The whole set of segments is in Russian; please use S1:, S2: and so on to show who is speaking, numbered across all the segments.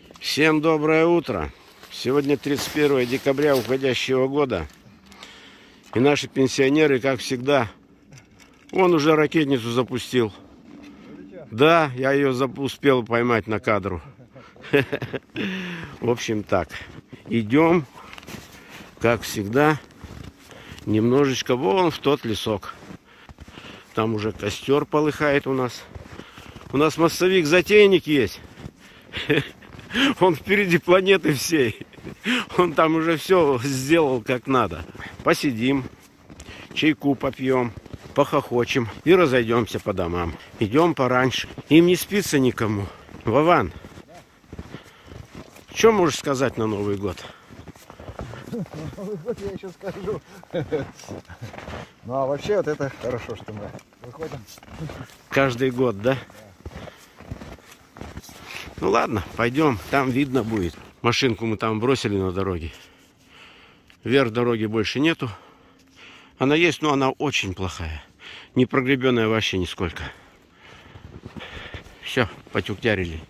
S1: Всем доброе утро. Сегодня 31 декабря уходящего года. И наши пенсионеры, как всегда, он уже ракетницу запустил. Да, я ее успел поймать на кадру. В общем так, идем, как всегда, немножечко вон в тот лесок. Там уже костер полыхает у нас. У нас массовик-затейник есть. Он впереди планеты всей. Он там уже все сделал как надо. Посидим, чайку попьем, похохочем и разойдемся по домам. Идем пораньше. Им не спится никому. Вован, что можешь сказать на Новый год?
S2: Новый год я еще скажу. Ну а вообще вот это хорошо, что мы выходим.
S1: Каждый год, да? Ну ладно, пойдем, там видно будет. Машинку мы там бросили на дороге. Вверх дороги больше нету. Она есть, но она очень плохая. Не прогребенная вообще нисколько. Все, потюктярили.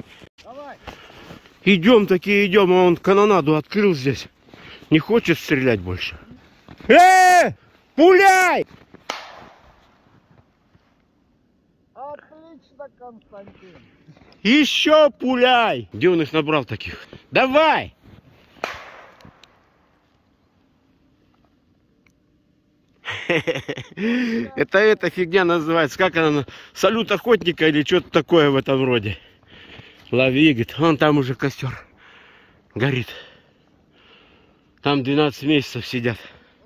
S1: Идем такие, идем, а он канонаду открыл здесь. Не хочет стрелять больше. Пуляй!
S2: Отлично, Константин.
S1: Еще пуляй! Где он их набрал таких? Давай! Это эта фигня называется. Как она? Салют охотника или что-то такое в этом роде. Лови, говорит. Вон там уже костер горит. Там 12 месяцев сидят.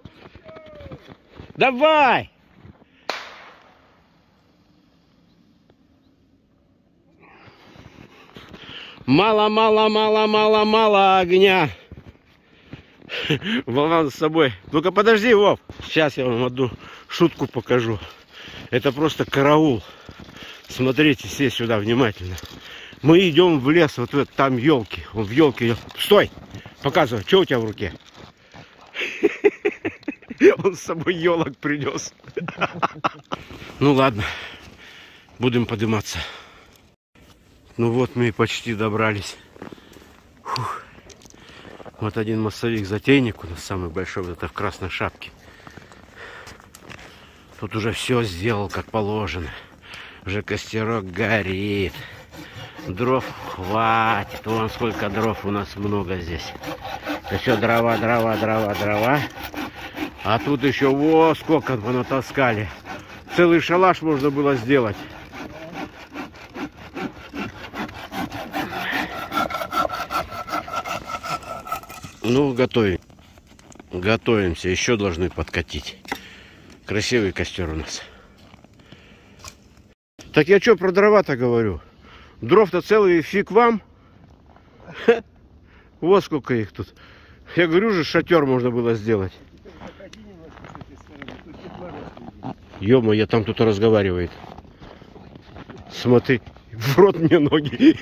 S1: Давай! Мало огня. Вован с собой. Ну-ка подожди, Вов. Сейчас я вам одну шутку покажу. Это просто караул. Смотрите все сюда внимательно. Мы идем в лес, вот там елки. Он в елке. Стой! Показывай, что у тебя в руке? Он с собой елок принес. Ну ладно, будем подниматься. Ну вот мы и почти добрались. Фух. Вот один массовик-затейник у нас самый большой, вот это в красной шапке. Тут уже все сделал как положено. Уже костерок горит. Дров хватит. Вон сколько дров у нас много здесь. Это все дрова. А тут еще во сколько понатаскали. Целый шалаш можно было сделать. Ну, готовимся. Еще должны подкатить. Красивый костер у нас. Так я что про дрова-то говорю? Дров-то целый фиг вам. Вот сколько их тут. Я говорю же, шатер можно было сделать. Ё-моё, я там кто-то разговаривает. Смотри, в рот мне ноги.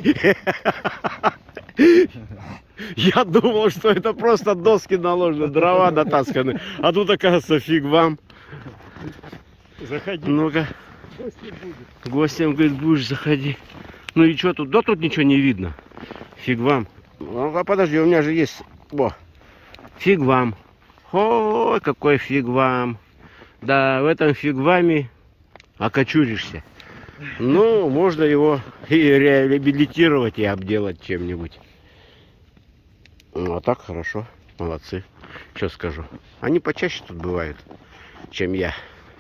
S1: Я думал, что это просто доски наложены, дрова натасканы. А тут, оказывается, фиг вам.
S2: Заходи.
S1: Ну-ка. Гостям, говорит, будешь заходи. Ну и что тут? Да тут ничего не видно. Фиг вам. А подожди, у меня же есть... О, фиг вам. Ой, какой фиг вам. Да, в этом фиг вами окочуришься. Ну, можно его и реабилитировать, и обделать чем-нибудь. Ну, а так хорошо. Молодцы. Что скажу. Они почаще тут бывают, чем я.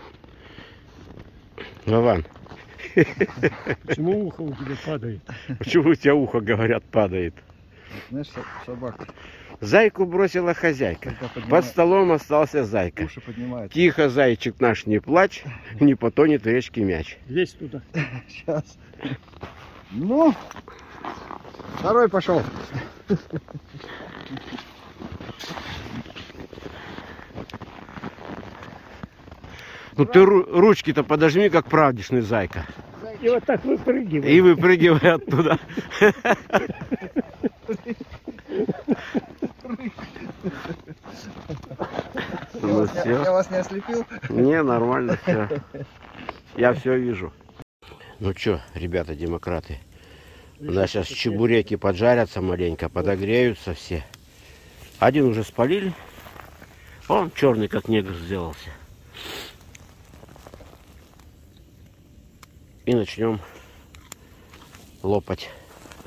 S1: Вован.
S2: Почему ухо у тебя падает?
S1: Почему у тебя ухо, говорят, падает?
S2: Знаешь, собака.
S1: Зайку бросила хозяйка. Под столом остался зайка.
S2: Уши поднимает.
S1: Тихо, зайчик наш, не плачь, не потонет в речке мяч.
S2: Лезь туда. Сейчас. Ну, второй пошел.
S1: Ну ты ручки-то подожми, как правдишный зайка.
S2: И вот так выпрыгивай.
S1: И выпрыгивай оттуда. Ну,
S2: я вас не ослепил?
S1: Не, нормально все. Я все вижу. Ну что, ребята, демократы, У нас сейчас чебуреки поджарятся маленько, подогреются все. Один уже спалили. Он черный, как негр, сделался. И начнем лопать.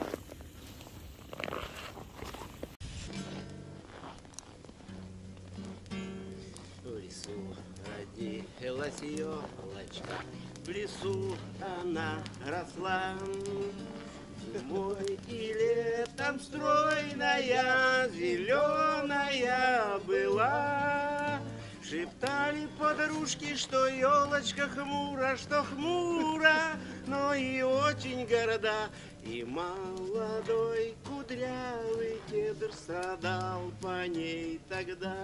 S1: В лесу родилась елочка, в лесу она росла. Зимой и летом стройная, зеленая была. Шептали подружки, что елочка хмура, но и очень горда. И молодой кудрявый кедр страдал по ней тогда.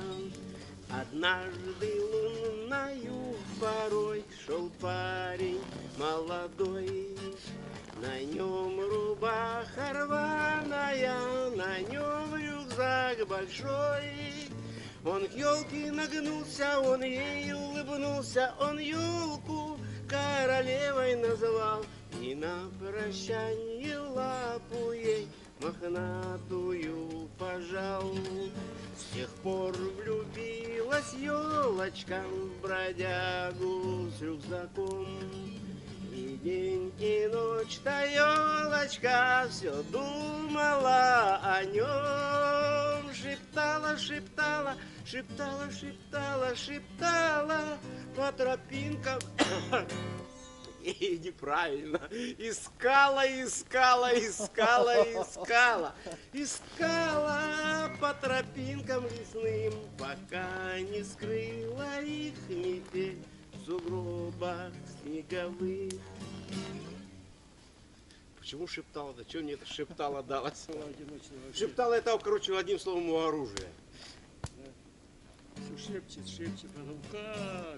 S1: Однажды лунною порой шел парень молодой. На нем рубаха рваная, на нем рюкзак большой. Он к елке нагнулся, он ей улыбнулся, он елку королевой назвал. И на прощанье лапу ей мохнатую пожал. С тех пор влюбилась елочка в бродягу с рюкзаком. И день, и ночь та елочка все думала о нем. Шептала, шептала, шептала, шептала, шептала по тропинкам. И неправильно. Искала, искала, искала, искала. Искала по тропинкам лесным, пока не скрыла их метель в сугробах снеговых. Почему шептала-то? Чего мне это шептала далась? Шептала это, короче, одним словом, у оружия.
S3: Все шепчет, шепчет, потом как?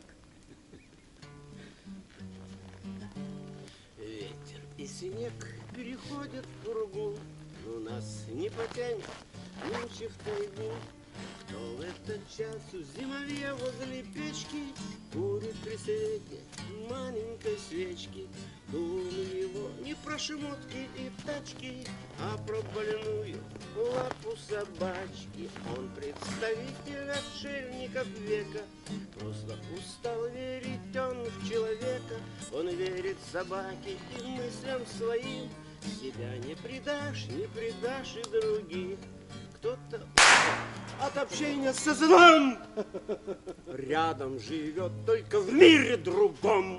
S1: Ветер и снег переходят в пургу, но нас не потянет ночи в тайгу. Кто в этот час в зимовье возле печки курит при свете маленькой свечки? Дум его не про шмотки и тачки, а про больную лапу собачки. Он представитель отшельников века, просто устал верить он в человека. Он верит собаке и мыслям своим, себя не предашь и других. Кто-то от общения с сознанием рядом живет только в мире другом.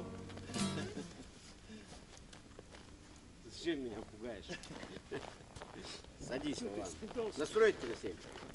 S1: Зачем меня пугаешь? Садись, Вован. Настроить тебя на 7.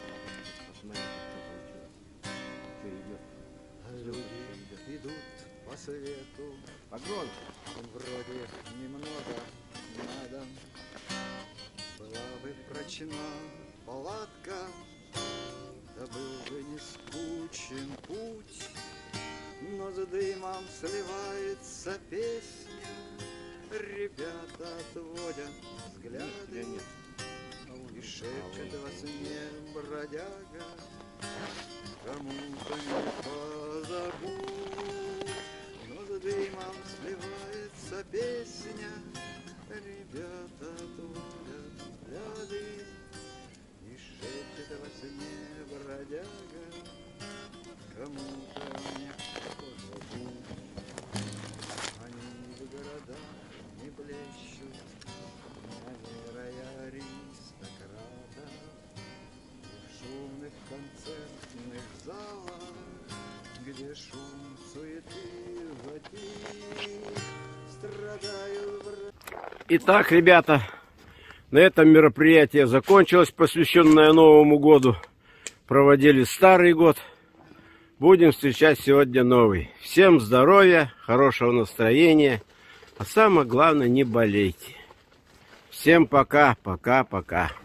S2: Люди идут по свету.
S1: Погон.
S2: Вроде немного надо. Была бы прочна палатка, да был бы не скучен путь. Но с дымом сливается песня, ребята отводят взгляды и шепчет во сне бродяга, кому-то не позабудь. Но с дымом сливается песня, ребята отводят взгляды и шепчет во сне бродяга, кому-то не позабудь. Они в городах не блещут манерой аристократа, и в шумных концертных залах, где шум суеты затих, страдают
S1: Итак, ребята, на этом мероприятие закончилось, посвященное Новому году. Проводили старый год. Будем встречать сегодня новый. Всем здоровья, хорошего настроения. А самое главное, не болейте. Всем пока, пока, пока.